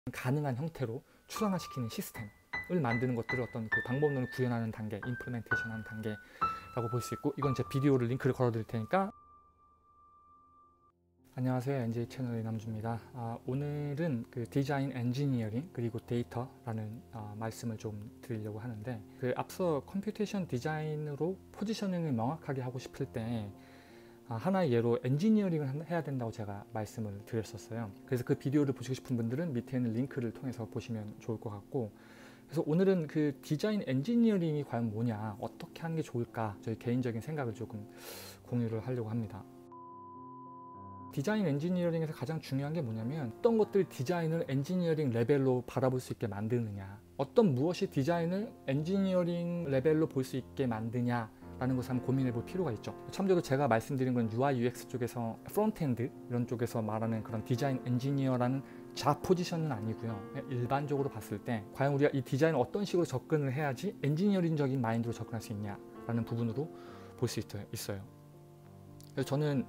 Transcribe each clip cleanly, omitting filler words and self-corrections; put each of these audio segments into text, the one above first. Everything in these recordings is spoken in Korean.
가능한 형태로 추상화시키는 시스템을 만드는 것들을 어떤 그 방법론을 구현하는 단계, 임플리멘테이션하는 단계라고 볼 수 있고, 이건 제 비디오를 링크를 걸어 드릴 테니까. 안녕하세요, NJ 채널의 남주입니다. 오늘은 그 디자인 엔지니어링 그리고 데이터라는 말씀을 좀 드리려고 하는데, 그 앞서 컴퓨테이션 디자인으로 포지셔닝을 명확하게 하고 싶을 때 하나의 예로 엔지니어링을 해야 된다고 제가 말씀을 드렸었어요. 그래서 그 비디오를 보시고 싶은 분들은 밑에 있는 링크를 통해서 보시면 좋을 것 같고, 그래서 오늘은 그 디자인 엔지니어링이 과연 뭐냐, 어떻게 하는 게 좋을까, 저희 개인적인 생각을 조금 공유를 하려고 합니다. 디자인 엔지니어링에서 가장 중요한 게 뭐냐면, 어떤 것들 디자인을 엔지니어링 레벨로 바라볼 수 있게 만드느냐, 어떤 무엇이 디자인을 엔지니어링 레벨로 볼 수 있게 만드냐 라는 것을 한번 고민해 볼 필요가 있죠. 참고로 제가 말씀드린 건 UI, UX 쪽에서 프론트엔드 이런 쪽에서 말하는 그런 디자인 엔지니어라는 좌 포지션은 아니고요. 일반적으로 봤을 때 과연 우리가 이 디자인을 어떤 식으로 접근을 해야지 엔지니어링적인 마인드로 접근할 수 있냐라는 부분으로 볼 수 있어요. 그래서 저는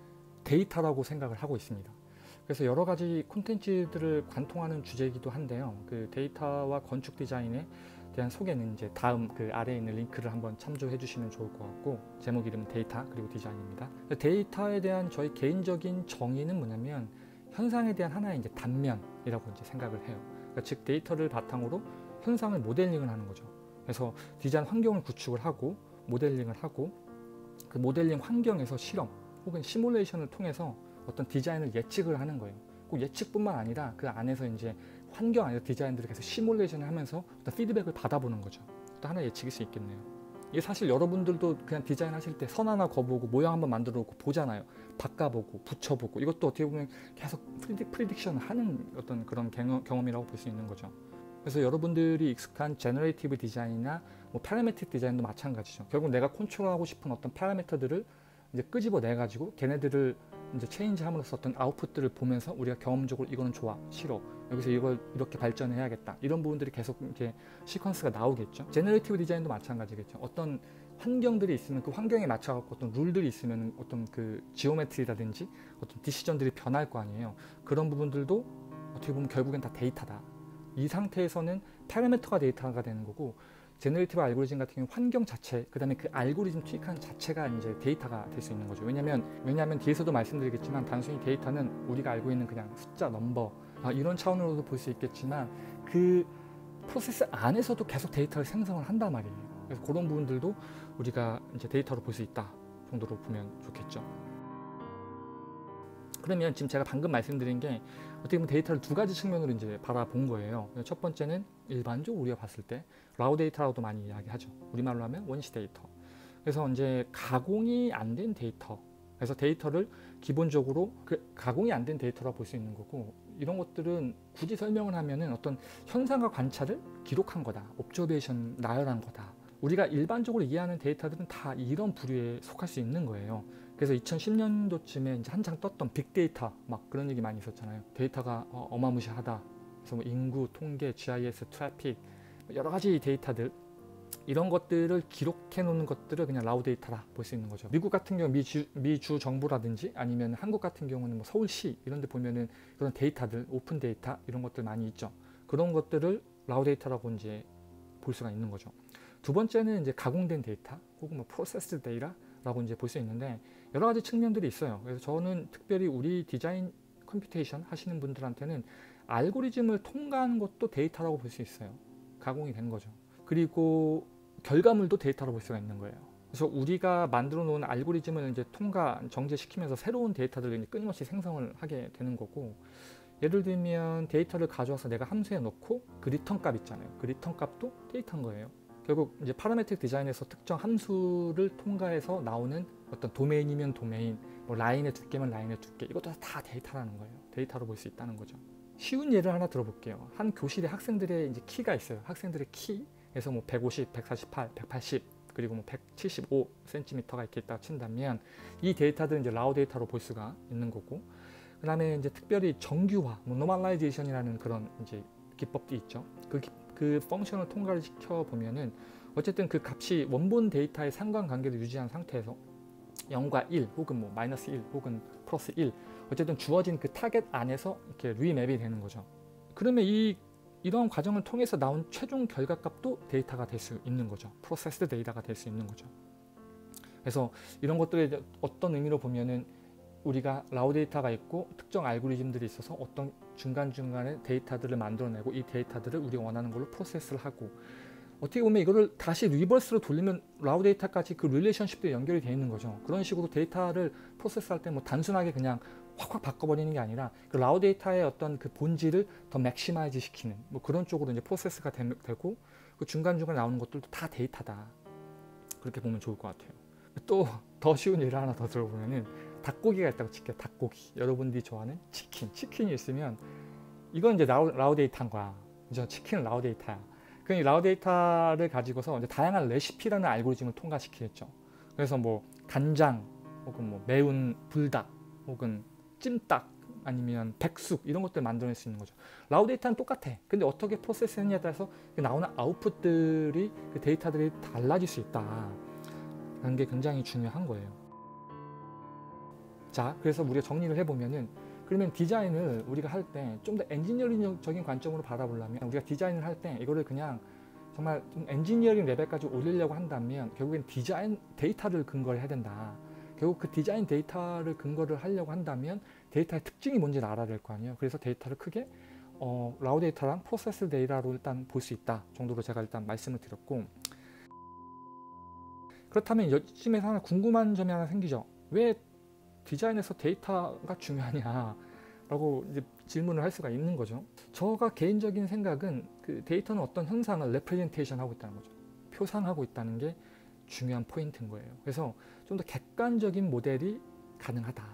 데이터라고 생각을 하고 있습니다. 그래서 여러 가지 콘텐츠들을 관통하는 주제이기도 한데요. 그 데이터와 건축 디자인에 대한 소개는 이제 다음 그 아래에 있는 링크를 한번 참조해 주시면 좋을 것 같고, 제목 이름은 데이터 그리고 디자인입니다. 데이터에 대한 저희 개인적인 정의는 뭐냐면, 현상에 대한 하나의 이제 단면이라고 이제 생각을 해요. 그러니까 즉 데이터를 바탕으로 현상을 모델링을 하는 거죠. 그래서 디자인 환경을 구축을 하고 모델링을 하고, 그 모델링 환경에서 실험 혹은 시뮬레이션을 통해서 어떤 디자인을 예측을 하는 거예요. 꼭 예측뿐만 아니라 그 안에서 이제 환경 안에서 디자인들을 계속 시뮬레이션을 하면서 어떤 피드백을 받아보는 거죠. 또 하나의 예측일 수 있겠네요. 이게 사실 여러분들도 그냥 디자인 하실 때 선 하나 그어보고 모양 한번 만들어 놓고 보잖아요. 바꿔보고 붙여보고, 이것도 어떻게 보면 계속 프리딕션을 하는 어떤 그런 경험이라고 볼 수 있는 거죠. 그래서 여러분들이 익숙한 제너레이티브 디자인이나 뭐 파라메트릭 디자인도 마찬가지죠. 결국 내가 컨트롤하고 싶은 어떤 파라미터들을 이제 끄집어내 가지고 걔네들을 이제 체인지함으로써 어떤 아웃풋들을 보면서 우리가 경험적으로 이거는 좋아, 싫어, 여기서 이걸 이렇게 발전해야겠다, 이런 부분들이 계속 이렇게 시퀀스가 나오겠죠. 제너레이티브 디자인도 마찬가지겠죠. 어떤 환경들이 있으면 그 환경에 맞춰 갖고 어떤 룰들이 있으면 어떤 그 지오메트리라든지 어떤 디시전들이 변할 거 아니에요. 그런 부분들도 어떻게 보면 결국엔 다 데이터다. 이 상태에서는 파라미터가 데이터가 되는 거고, 제너레이티브 알고리즘 같은 경우 환경 자체, 그 다음에 그 알고리즘 투입하는 자체가 이제 데이터가 될 수 있는 거죠. 왜냐하면 뒤에서도 말씀드리겠지만, 단순히 데이터는 우리가 알고 있는 그냥 숫자, 넘버 이런 차원으로도 볼 수 있겠지만, 그 프로세스 안에서도 계속 데이터를 생성을 한단 말이에요. 그래서 그런 부분들도 우리가 이제 데이터로 볼 수 있다 정도로 보면 좋겠죠. 그러면 지금 제가 방금 말씀드린 게 어떻게 보면 데이터를 두 가지 측면으로 이제 바라본 거예요. 첫 번째는 일반적으로 우리가 봤을 때 라우 데이터라고도 많이 이야기하죠. 우리말로 하면 원시 데이터. 그래서 이제 가공이 안 된 데이터. 그래서 데이터를 기본적으로 그 가공이 안 된 데이터라고 볼 수 있는 거고, 이런 것들은 굳이 설명을 하면은 어떤 현상과 관찰을 기록한 거다, 옵저베이션 나열한 거다. 우리가 일반적으로 이해하는 데이터들은 다 이런 부류에 속할 수 있는 거예요. 그래서 2010년도쯤에 이제 한창 떴던 빅데이터 막 그런 얘기 많이 있었잖아요. 데이터가 어마무시하다. 그래서 뭐 인구, 통계, GIS, 트래픽, 여러 가지 데이터들, 이런 것들을 기록해 놓는 것들을 그냥 라우 데이터라 볼 수 있는 거죠. 미국 같은 경우 미주 정부라든지 아니면 한국 같은 경우는 뭐 서울시 이런 데 보면은 그런 데이터들, 오픈 데이터 이런 것들 많이 있죠. 그런 것들을 라우 데이터라고 이제 볼 수가 있는 거죠. 두 번째는 이제 가공된 데이터 혹은 뭐 프로세스 데이터라고 이제 볼 수 있는데, 여러 가지 측면들이 있어요. 그래서 저는 특별히 우리 디자인 컴퓨테이션 하시는 분들한테는 알고리즘을 통과하는 것도 데이터라고 볼 수 있어요. 가공이 된 거죠. 그리고 결과물도 데이터로 볼 수가 있는 거예요. 그래서 우리가 만들어 놓은 알고리즘을 이제 정제시키면서 새로운 데이터들을 이제 끊임없이 생성을 하게 되는 거고, 예를 들면 데이터를 가져와서 내가 함수에 넣고 그 리턴 값 있잖아요. 그 리턴 값도 데이터인 거예요. 결국 이제 파라메트릭 디자인에서 특정 함수를 통과해서 나오는 어떤 도메인이면 도메인, 뭐 라인의 두께면 라인의 두께, 이것도 다 데이터라는 거예요. 데이터로 볼 수 있다는 거죠. 쉬운 예를 하나 들어볼게요. 한 교실에 학생들의 이제 키가 있어요. 학생들의 키에서 뭐 150, 148, 180, 그리고 뭐 175cm가 있겠다 친다면, 이 데이터들은 이제 라우 데이터로 볼 수가 있는 거고, 그 다음에 이제 특별히 정규화, 뭐 노멀라이제이션이라는 그런 이제 기법도 있죠. 그 펑션을 통과를 시켜 보면은 어쨌든 그 값이 원본 데이터의 상관관계를 유지한 상태에서 0과 1 혹은 뭐 마이너스 1 혹은 플러스 1, 어쨌든 주어진 그 타겟 안에서 이렇게 리맵이 되는 거죠. 그러면 이런 과정을 통해서 나온 최종 결과값도 데이터가 될 수 있는 거죠. 프로세스 데이터가 될 수 있는 거죠. 그래서 이런 것들에 어떤 의미로 보면은 우리가 라우 데이터가 있고 특정 알고리즘들이 있어서 어떤 중간중간에 데이터들을 만들어내고 이 데이터들을 우리가 원하는 걸로 프로세스를 하고, 어떻게 보면 이거를 다시 리버스로 돌리면 라우 데이터까지 그 릴레이션십도 연결이 되어 있는 거죠. 그런 식으로 데이터를 프로세스할 때 뭐 단순하게 그냥 확확 바꿔버리는 게 아니라 그 라우 데이터의 어떤 그 본질을 더 맥시마이즈 시키는 뭐 그런 쪽으로 이제 프로세스가 되고, 그 중간중간 나오는 것들도 다 데이터다. 그렇게 보면 좋을 것 같아요. 또 더 쉬운 예를 하나 더 들어보면은 닭고기가 있다고 칠게요. 닭고기. 여러분들이 좋아하는 치킨이 있으면 이건 이제 라우 데이터인 거야. 이제 치킨은 라우 데이터야. 그 라우 데이터를 가지고서 이제 다양한 레시피라는 알고리즘을 통과시키겠죠. 그래서 뭐 간장 혹은 뭐 매운 불닭 혹은 찜닭 아니면 백숙 이런 것들 만들어낼 수 있는 거죠. 라우 데이터는 똑같아. 근데 어떻게 프로세스 했냐에 따라서 나오는 아웃풋들이 그 데이터들이 달라질 수 있다. 라는 게 굉장히 중요한 거예요. 자, 그래서 우리가 정리를 해보면은, 그러면 디자인을 우리가 할 때 좀 더 엔지니어링적인 관점으로 바라보려면, 우리가 디자인을 할 때 이거를 그냥 정말 좀 엔지니어링 레벨까지 올리려고 한다면 결국엔 디자인 데이터를 근거를 해야 된다. 결국 그 디자인 데이터를 근거를 하려고 한다면 데이터의 특징이 뭔지를 알아야 될 거 아니에요. 그래서 데이터를 크게 라우 데이터랑 프로세스 데이터로 일단 볼 수 있다 정도로 제가 일단 말씀을 드렸고, 그렇다면 이쯤에서 하나 궁금한 점이 하나 생기죠. 왜 디자인에서 데이터가 중요하냐 라고 이제 질문을 할 수가 있는 거죠. 제가 개인적인 생각은 그 데이터는 어떤 현상을 레프레젠테이션 하고 있다는 거죠. 표상하고 있다는 게 중요한 포인트인 거예요. 그래서 좀 더 객관적인 모델이 가능하다.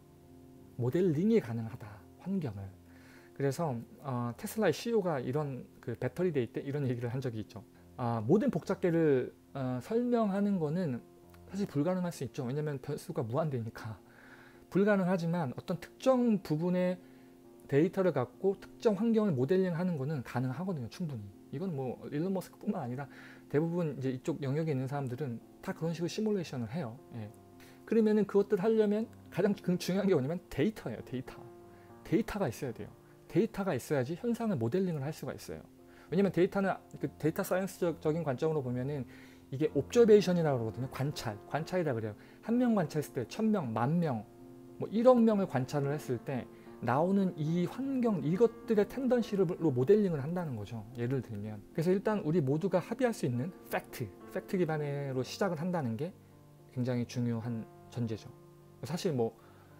모델링이 가능하다. 환경을. 그래서 테슬라의 CEO가 이런 그 배터리 데이 때 이런 얘기를 한 적이 있죠. 모든 복잡계를 설명하는 거는 사실 불가능할 수 있죠. 왜냐하면 변수가 무한대니까. 불가능하지만 어떤 특정 부분의 데이터를 갖고 특정 환경을 모델링하는 거는 가능하거든요. 충분히. 이건 뭐 일론 머스크뿐만 아니라 대부분 이제 이쪽 영역에 있는 사람들은 다 그런 식으로 시뮬레이션을 해요. 예. 그러면은 그것들을 하려면 가장 중요한 게 뭐냐면 데이터예요. 데이터가 있어야 돼요. 데이터가 있어야지 현상을 모델링을 할 수가 있어요. 왜냐면 데이터는 그 데이터 사이언스적인 관점으로 보면은 이게 옵저베이션이라고 그러거든요. 관찰이라 그래요. 한 명 관찰했을 때 1000명, 10,000명, 뭐 1억 명을 관찰을 했을 때 나오는 이 환경, 이것들의 텐던시로 모델링을 한다는 거죠. 예를 들면. 그래서 일단 우리 모두가 합의할 수 있는 팩트 기반으로 시작을 한다는 게 굉장히 중요한 전제죠. 사실 뭐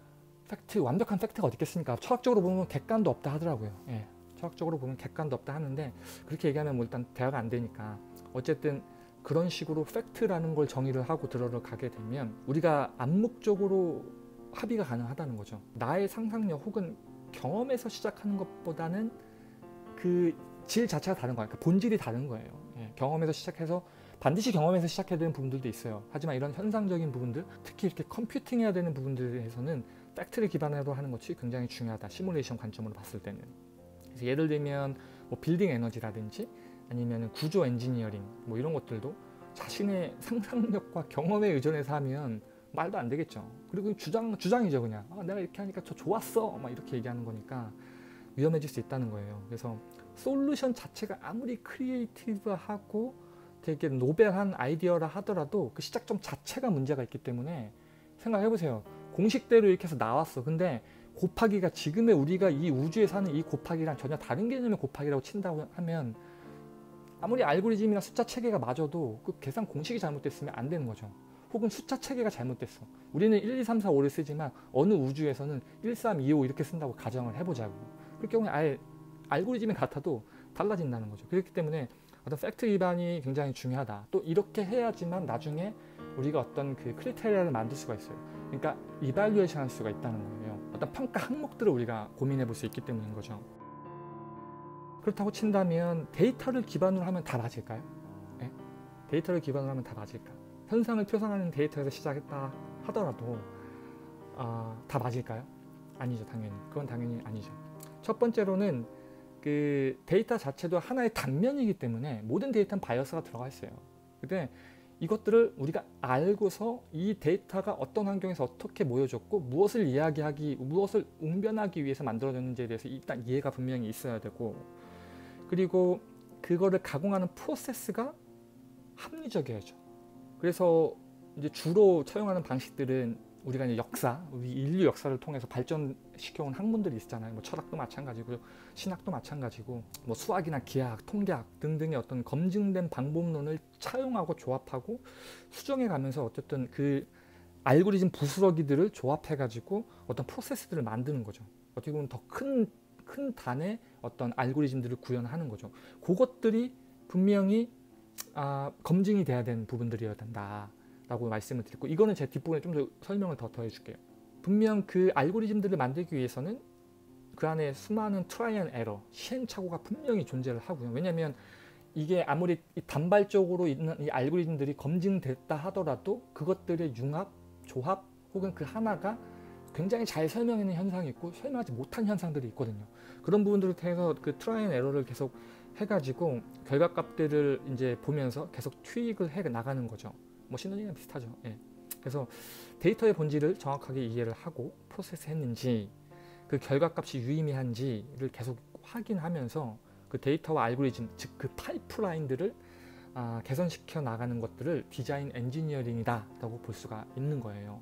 완벽한 팩트가 어디 있겠습니까? 철학적으로 보면 객관도 없다 하더라고요. 예, 철학적으로 보면 객관도 없다 하는데, 그렇게 얘기하면 뭐 일단 대화가 안 되니까 어쨌든 그런 식으로 팩트라는 걸 정의를 하고 들어가게 되면 우리가 암묵적으로 합의가 가능하다는 거죠. 나의 상상력 혹은 경험에서 시작하는 것보다는 그 질 자체가 다른 거예요. 그러니까 본질이 다른 거예요. 예, 경험에서 시작해서 반드시 경험에서 시작해야 되는 부분들도 있어요. 하지만 이런 현상적인 부분들, 특히 이렇게 컴퓨팅해야 되는 부분들에서는 팩트를 기반으로 하는 것이 굉장히 중요하다. 시뮬레이션 관점으로 봤을 때는. 그래서 예를 들면 뭐 빌딩 에너지라든지 아니면 구조 엔지니어링 뭐 이런 것들도 자신의 상상력과 경험에 의존해서 하면 말도 안 되겠죠. 그리고 주장이죠. 그냥 내가 이렇게 하니까 저 좋았어 막 이렇게 얘기하는 거니까 위험해질 수 있다는 거예요. 그래서 솔루션 자체가 아무리 크리에이티브하고 되게 노벨한 아이디어라 하더라도 그 시작점 자체가 문제가 있기 때문에 생각해보세요. 공식대로 이렇게 해서 나왔어. 근데 곱하기가 지금의 우리가 이 우주에 사는 이 곱하기랑 전혀 다른 개념의 곱하기라고 친다고 하면 아무리 알고리즘이나 숫자 체계가 맞아도 그 계산 공식이 잘못됐으면 안 되는 거죠. 혹은 숫자 체계가 잘못됐어. 우리는 1, 2, 3, 4, 5를 쓰지만 어느 우주에서는 1, 3, 2, 5 이렇게 쓴다고 가정을 해보자고. 그럴 경우에 아예 알고리즘이 같아도 달라진다는 거죠. 그렇기 때문에 어떤 팩트 기반이 굉장히 중요하다. 또 이렇게 해야지만 나중에 우리가 어떤 그 크리테리아를 만들 수가 있어요. 그러니까 이발리에이션 할 수가 있다는 거예요. 어떤 평가 항목들을 우리가 고민해 볼 수 있기 때문인 거죠. 그렇다고 친다면 데이터를 기반으로 하면 다 맞을까요? 네? 데이터를 기반으로 하면 다 맞을까? 현상을 표상하는 데이터에서 시작했다 하더라도 다 맞을까요? 아니죠. 당연히. 그건 당연히 아니죠. 첫 번째로는 그 데이터 자체도 하나의 단면이기 때문에 모든 데이터는 바이어스가 들어가 있어요. 근데 이것들을 우리가 알고서 이 데이터가 어떤 환경에서 어떻게 모여졌고 무엇을 이야기하기, 무엇을 웅변하기 위해서 만들어졌는지에 대해서 일단 이해가 분명히 있어야 되고, 그리고 그거를 가공하는 프로세스가 합리적이어야죠. 그래서 이제 주로 차용하는 방식들은 우리가 이제 우리 인류 역사를 통해서 발전시켜온 학문들이 있잖아요. 뭐 철학도 마찬가지고 신학도 마찬가지고 뭐 수학이나 기하학, 통계학 등등의 어떤 검증된 방법론을 차용하고 조합하고 수정해가면서 어쨌든 그 알고리즘 부스러기들을 조합해가지고 어떤 프로세스들을 만드는 거죠. 어떻게 보면 더 큰 단의 어떤 알고리즘들을 구현하는 거죠. 그것들이 분명히 검증이 돼야 되는 부분들이어야 된다 라고 말씀을 드렸고, 이거는 제 뒷부분에 좀 더 설명을 더 해줄게요. 분명 그 알고리즘들을 만들기 위해서는 그 안에 수많은 트라이 앤 에러, 시행착오가 분명히 존재를 하고요. 왜냐하면 이게 아무리 단발적으로 있는 이 알고리즘들이 검증됐다 하더라도 그것들의 융합, 조합 혹은 그 하나가 굉장히 잘 설명하는 현상이 있고 설명하지 못한 현상들이 있거든요. 그런 부분들을 통해서 그 트라이 앤 에러를 계속 해가지고 결과값들을 이제 보면서 계속 트윅을 해 나가는 거죠. 머신러닝이랑 비슷하죠. 예. 그래서 데이터의 본질을 정확하게 이해를 하고 프로세스했는지, 그 결과값이 유의미한지를 계속 확인하면서 그 데이터와 알고리즘, 즉 그 파이프라인들을 개선시켜 나가는 것들을 디자인 엔지니어링이다 라고 볼 수가 있는 거예요.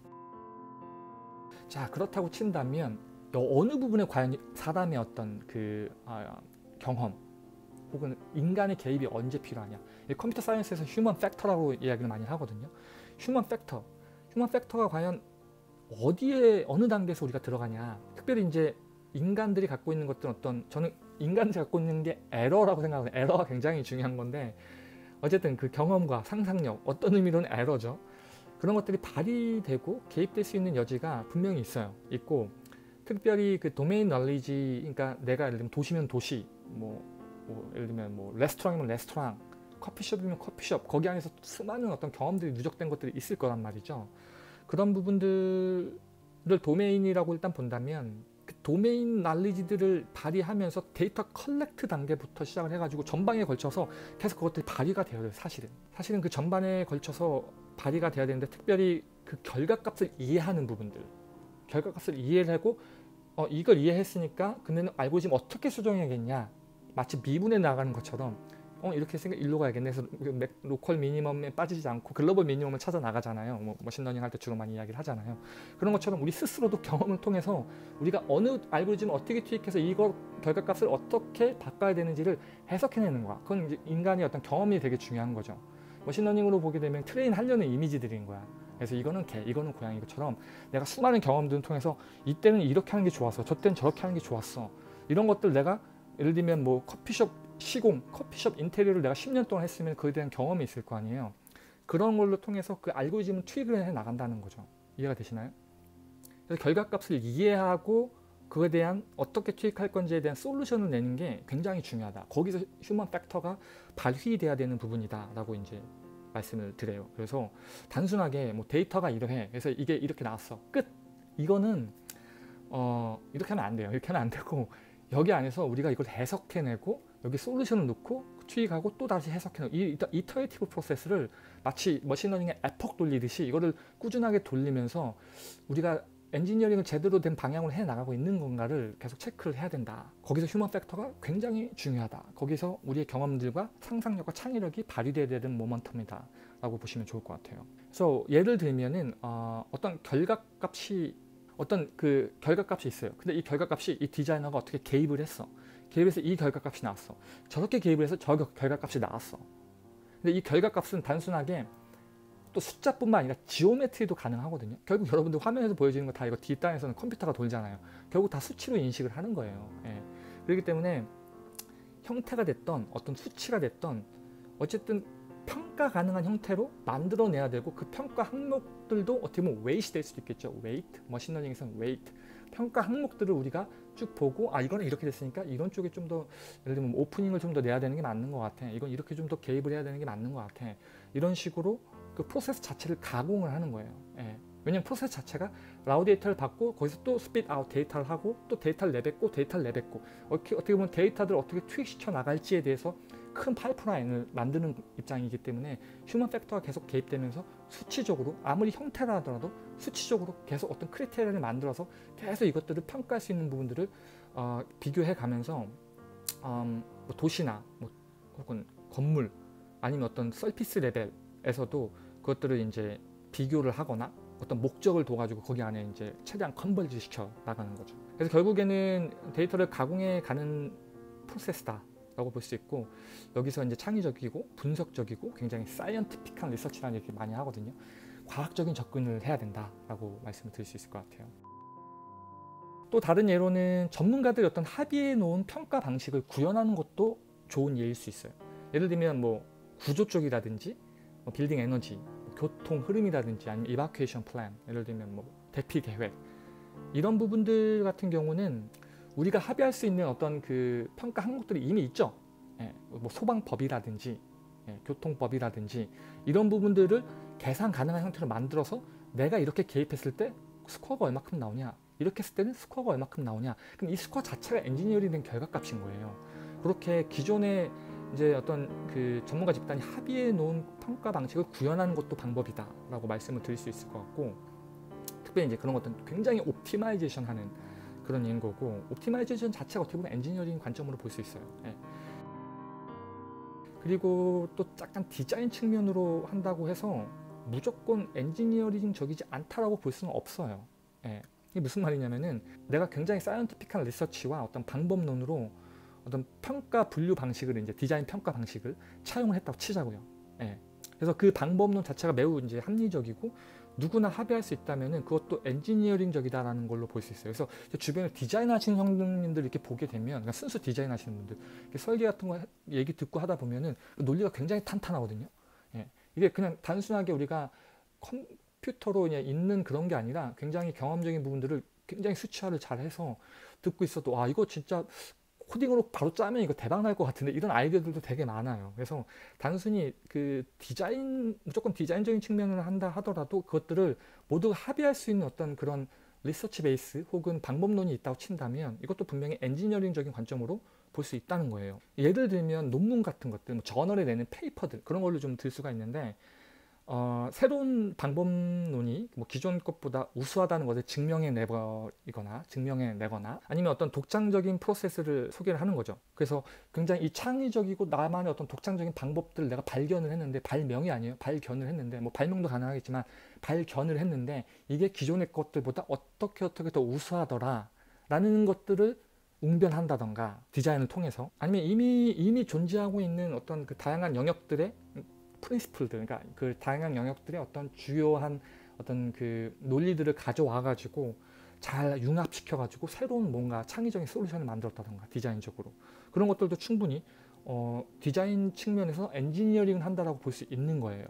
자, 그렇다고 친다면 어느 부분에 과연 사람의 어떤 그 경험 혹은 인간의 개입이 언제 필요하냐. 컴퓨터 사이언스에서 휴먼 팩터라고 이야기를 많이 하거든요. 휴먼 팩터가 과연 어디에 어느 단계에서 우리가 들어가냐. 특별히 이제 인간들이 갖고 있는 것들은 저는 인간들이 갖고 있는 게 에러라고 생각하거든요. 에러가 굉장히 중요한 건데, 어쨌든 그 경험과 상상력, 어떤 의미로는 에러죠. 그런 것들이 발휘되고 개입될 수 있는 여지가 분명히 있고, 특별히 그 도메인 널리지, 그러니까 내가 예를 들면 도시면 도시, 예를 들면 뭐 레스토랑이면 레스토랑, 커피숍이면 커피숍, 거기 안에서 수많은 어떤 경험들이 누적된 것들이 있을 거란 말이죠. 그런 부분들을 도메인이라고 일단 본다면 그 도메인 널리지들을 발휘하면서 데이터 컬렉트 단계부터 시작을 해가지고 전방에 걸쳐서 계속 그것들이 발휘가 되어야 돼요. 사실은 그 전반에 걸쳐서 발휘가 돼야 되는데, 특별히 그 결과값을 이해하는 부분들, 결과값을 이해를 하고 이걸 이해했으니까 그러면 알고리즘 어떻게 수정해야겠냐, 마치 미분에 나가는 것처럼 이렇게 생각 일로 가야겠네 해서 로컬 미니멈에 빠지지 않고 글로벌 미니멈을 찾아 나가잖아요. 머신러닝 할 때 주로 많이 이야기를 하잖아요. 그런 것처럼 우리 스스로도 경험을 통해서 우리가 어느 알고리즘을 어떻게 투입해서 이거 결과값을 어떻게 바꿔야 되는지를 해석해내는 거야. 그건 이제 인간의 어떤 경험이 되게 중요한 거죠. 머신러닝으로 보게 되면 트레인 하려는 이미지들인 거야. 그래서 이거는 개, 이거는 고양이, 것처럼 내가 수많은 경험들을 통해서 이때는 이렇게 하는 게 좋았어, 저때는 저렇게 하는 게 좋았어, 이런 것들 내가 예를 들면 뭐 커피숍 시공, 커피숍 인테리어를 내가 10년 동안 했으면 그에 대한 경험이 있을 거 아니에요. 그런 걸로 통해서 그 알고리즘을 투입을 해 나간다는 거죠. 이해가 되시나요? 그래서 결과값을 이해하고 그에 대한 어떻게 투입할 건지에 대한 솔루션을 내는 게 굉장히 중요하다. 거기서 휴먼 팩터가 발휘돼야 되는 부분이다 라고 이제 말씀을 드려요. 그래서 단순하게 뭐 데이터가 이러해, 그래서 이게 이렇게 나왔어, 끝! 이거는 이렇게 하면 안 돼요. 이렇게 하면 안 되고, 여기 안에서 우리가 이걸 해석해내고 여기 솔루션을 넣고 투입하고 또 다시 해석해내고, 이 이터레이티브 프로세스를 마치 머신러닝의 에폭 돌리듯이 이거를 꾸준하게 돌리면서 우리가 엔지니어링을 제대로 된 방향으로 해나가고 있는 건가를 계속 체크를 해야 된다. 거기서 휴먼 팩터가 굉장히 중요하다. 거기서 우리의 경험들과 상상력과 창의력이 발휘되어야 되는 모먼텀이다 라고 보시면 좋을 것 같아요. 그래서 예를 들면은 어떤 결과값이 있어요. 근데 이 결과값이 이 디자이너가 어떻게 개입을 했어. 개입해서 이 결과값이 나왔어. 저렇게 개입을 해서 저 결과값이 나왔어. 근데 이 결과값은 단순하게 또 숫자뿐만 아니라 지오메트리도 가능하거든요. 결국 여러분들 화면에서 보여지는 거 다 이거 뒷단에서는 컴퓨터가 돌잖아요. 결국 다 수치로 인식을 하는 거예요. 예. 그렇기 때문에 형태가 됐던 어떤 수치가 됐던 어쨌든 평가 가능한 형태로 만들어내야 되고, 그 평가 항목들도 어떻게 보면 웨이트 될 수도 있겠죠. 웨이트, 머신러닝에서는 웨이트, 평가 항목들을 우리가 쭉 보고 이거는 이렇게 됐으니까 이런 쪽에 좀 더 예를 들면 오프닝을 좀 더 내야 되는 게 맞는 것 같아, 이건 이렇게 좀 더 개입을 해야 되는 게 맞는 것 같아, 이런 식으로 그 프로세스 자체를 가공을 하는 거예요. 예. 왜냐면 프로세스 자체가 라우 데이터를 받고 거기서 또 스핏 아웃 데이터를 하고 또 데이터를 내뱉고 데이터를 내뱉고 어떻게 보면 데이터들을 어떻게 투입시켜 나갈지에 대해서 큰 파이프라인을 만드는 입장이기 때문에 휴먼 팩터가 계속 개입되면서 수치적으로 아무리 형태라 하더라도 수치적으로 계속 어떤 크리테리아를 만들어서 계속 이것들을 평가할 수 있는 부분들을 비교해 가면서 뭐 도시나 뭐 혹은 건물 아니면 어떤 서피스 레벨에서도 그것들을 이제 비교를 하거나 어떤 목적을 둬가지고 거기 안에 이제 최대한 컨버지 시켜 나가는 거죠. 그래서 결국에는 데이터를 가공해 가는 프로세스다라고 볼 수 있고, 여기서 이제 창의적이고 분석적이고 굉장히 사이언티픽한 리서치라는 얘기 많이 하거든요. 과학적인 접근을 해야 된다라고 말씀을 드릴 수 있을 것 같아요. 또 다른 예로는 전문가들이 어떤 합의해 놓은 평가 방식을 구현하는 것도 좋은 예일 수 있어요. 예를 들면 뭐 구조 쪽이라든지 뭐 빌딩 에너지, 교통 흐름이라든지 아니면 이바큐에이션 플랜, 예를 들면 뭐 대피 계획, 이런 부분들 같은 경우는 우리가 합의할 수 있는 어떤 그 평가 항목들이 이미 있죠. 뭐 소방법이라든지 교통법이라든지 이런 부분들을 계산 가능한 형태로 만들어서 내가 이렇게 개입했을 때 스코어가 얼마큼 나오냐, 이렇게 했을 때는 스코어가 얼마큼 나오냐, 그럼 이 스코어 자체가 엔지니어링된 결과값인 거예요. 그렇게 기존의 이제 어떤 그 전문가 집단이 합의해 놓은 평가 방식을 구현하는 것도 방법이다라고 말씀을 드릴 수 있을 것 같고, 특별히 이제 그런 것들은 굉장히 옵티마이제이션 하는 그런 예인 거고, 옵티마이제이션 자체가 어떻게 보면 엔지니어링 관점으로 볼 수 있어요. 그리고 또 약간 디자인 측면으로 한다고 해서 무조건 엔지니어링적이지 않다라고 볼 수는 없어요. 이게 무슨 말이냐면은 내가 굉장히 사이언티픽한 리서치와 어떤 방법론으로 어떤 평가 분류 방식을 이제 디자인 평가 방식을 차용을 했다고 치자고요. 그래서 그 방법론 자체가 매우 이제 합리적이고 누구나 합의할 수 있다면은 그것도 엔지니어링적이다라는 걸로 볼 수 있어요. 그래서 주변에 디자인하시는 형님들 이렇게 보게 되면, 그러니까 순수 디자인하시는 분들 이렇게 설계 같은 거 얘기 듣고 하다 보면은 논리가 굉장히 탄탄하거든요. 이게 그냥 단순하게 우리가 컴퓨터로 그냥 있는 그런 게 아니라 굉장히 경험적인 부분들을 굉장히 수치화를 잘 해서 듣고 있어도 와, 이거 진짜 코딩으로 바로 짜면 이거 대박 날 것 같은데, 이런 아이디어들도 되게 많아요. 그래서 단순히 그 디자인, 무조건 디자인적인 측면을 한다 하더라도 그것들을 모두 합의할 수 있는 어떤 그런 리서치 베이스 혹은 방법론이 있다고 친다면 이것도 분명히 엔지니어링적인 관점으로 볼 수 있다는 거예요. 예를 들면 논문 같은 것들, 뭐 저널에 내는 페이퍼들, 그런 걸로 좀 들 수가 있는데, 새로운 방법론이 뭐 기존 것보다 우수하다는 것을 증명해내거나 아니면 어떤 독창적인 프로세스를 소개를 하는 거죠. 그래서 굉장히 이 창의적이고 나만의 어떤 독창적인 방법들을 내가 발견을 했는데, 발명이 아니에요. 발견을 했는데, 뭐 발명도 가능하겠지만 발견을 했는데 이게 기존의 것들보다 어떻게 더 우수하더라 라는 것들을 웅변한다던가 디자인을 통해서, 아니면 이미 존재하고 있는 어떤 그 다양한 영역들의 프린시플들, 그러니까 그 다양한 영역들의 어떤 주요한 어떤 그 논리들을 가져와 가지고 잘 융합시켜 가지고 새로운 뭔가 창의적인 솔루션을 만들었다던가 디자인적으로, 그런 것들도 충분히 디자인 측면에서 엔지니어링을 한다라고 볼 수 있는 거예요.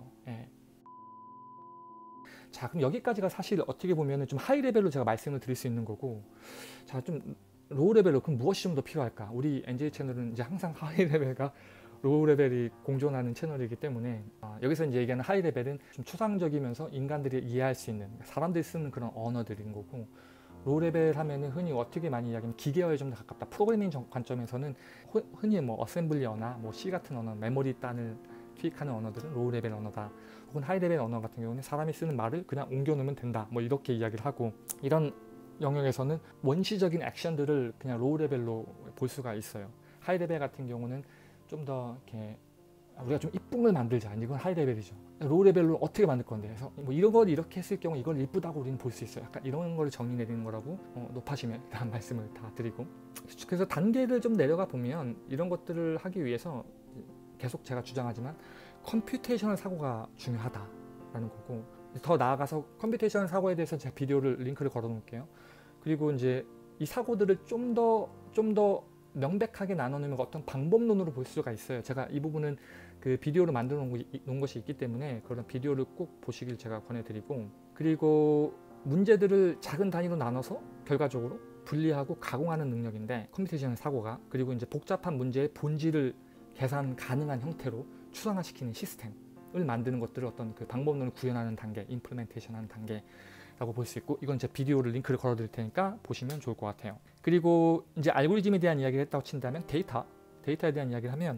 자, 그럼 여기까지가 사실 어떻게 보면 좀 하이 레벨로 제가 말씀을 드릴 수 있는 거고, 자, 좀 로우 레벨로 그럼 무엇이 좀 더 필요할까? 우리 NJ 채널은 이제 항상 하이 레벨과 로우 레벨이 공존하는 채널이기 때문에, 여기서 이제 얘기하는 하이 레벨은 좀 추상적이면서 인간들이 이해할 수 있는, 사람들이 쓰는 그런 언어들인 거고, 로우 레벨 하면은 흔히 어떻게 많이 이야기하면 기계어에 좀 더 가깝다. 프로그래밍 관점에서는 흔히 뭐 어셈블리어나 뭐 C 같은 언어, 메모리 단을 투입하는 언어들은 로우 레벨 언어다. 혹은 하이 레벨 언어 같은 경우는 사람이 쓰는 말을 그냥 옮겨 놓으면 된다. 뭐 이렇게 이야기를 하고, 이런 영역에서는 원시적인 액션들을 그냥 로우 레벨로 볼 수가 있어요. 하이 레벨 같은 경우는 좀 더 이렇게 우리가 좀 이쁜 걸 만들자, 이건 하이 레벨이죠. 로우 레벨로 어떻게 만들 건데, 그래서 뭐 이런 걸 이렇게 했을 경우 이걸 이쁘다고 우리는 볼 수 있어요. 약간 이런 걸 정의 내리는 거라고 높아지면 일단 말씀을 다 드리고, 그래서 단계를 좀 내려가 보면 이런 것들을 하기 위해서 계속 제가 주장하지만 컴퓨테이셔널 사고가 중요하다라는 거고, 더 나아가서 컴퓨테이셔널 사고에 대해서 제가 비디오를 링크를 걸어 놓을게요. 그리고 이제 이 사고들을 좀 더 명백하게 나눠내면 어떤 방법론으로 볼 수가 있어요. 제가 이 부분은 그 비디오를 만들어 놓은 것이 있기 때문에 그런 비디오를 꼭 보시길 제가 권해드리고, 그리고 문제들을 작은 단위로 나눠서 결과적으로 분리하고 가공하는 능력인데 컴퓨테이션 사고가, 그리고 이제 복잡한 문제의 본질을 계산 가능한 형태로 추상화시키는 시스템을 만드는 것들을 어떤 그 방법론을 구현하는 단계, 임플리멘테이션 하는 단계 라고 볼 수 있고, 이건 제 비디오를 링크를 걸어 드릴 테니까 보시면 좋을 것 같아요. 그리고 이제 알고리즘에 대한 이야기를 했다고 친다면 데이터에 대한 이야기를 하면,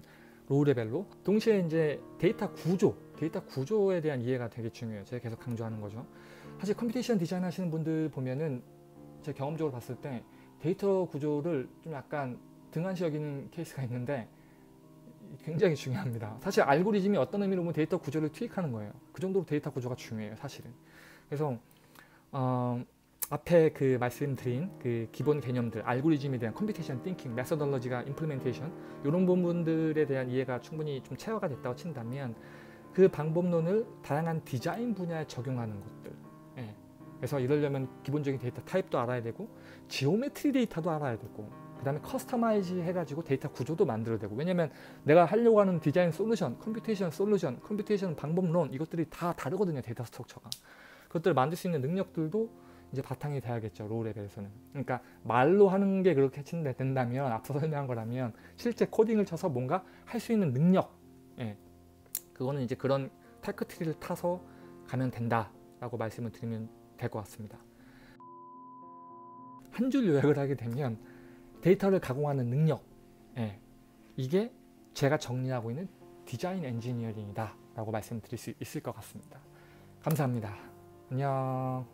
로우 레벨로. 동시에 이제 데이터 구조에 대한 이해가 되게 중요해요. 제가 계속 강조하는 거죠. 사실 컴퓨테이션 디자인 하시는 분들 보면은 제 경험적으로 봤을 때 데이터 구조를 좀 약간 등한시 여기는 케이스가 있는데 굉장히 중요합니다. 사실 알고리즘이 어떤 의미로 보면 데이터 구조를 투입하는 거예요. 그 정도로 데이터 구조가 중요해요, 사실은. 그래서 앞에 그 말씀드린 그 기본 개념들, 알고리즘에 대한 컴퓨테이션 띵킹, 메서덜러지가 임플리멘테이션, 이런 부분들에 대한 이해가 충분히 좀 체화가 됐다고 친다면 그 방법론을 다양한 디자인 분야에 적용하는 것들. 예. 그래서 이러려면 기본적인 데이터 타입도 알아야 되고 지오메트리 데이터도 알아야 되고 그 다음에 커스터마이즈 해가지고 데이터 구조도 만들어야 되고, 왜냐면 내가 하려고 하는 디자인 솔루션, 컴퓨테이션 방법론, 이것들이 다 다르거든요. 데이터 스트럭처가. 그것들을 만들 수 있는 능력들도 이제 바탕이 돼야겠죠. 로우 레벨에서는. 그러니까 말로 하는 게 그렇게 된다면, 앞서 설명한 거라면 실제 코딩을 쳐서 뭔가 할 수 있는 능력, 예. 그거는 이제 그런 테크트리를 타서 가면 된다라고 말씀을 드리면 될 것 같습니다. 한 줄 요약을 하게 되면 데이터를 가공하는 능력, 예. 이게 제가 정리하고 있는 디자인 엔지니어링이다 라고 말씀드릴 수 있을 것 같습니다. 감사합니다. 안녕.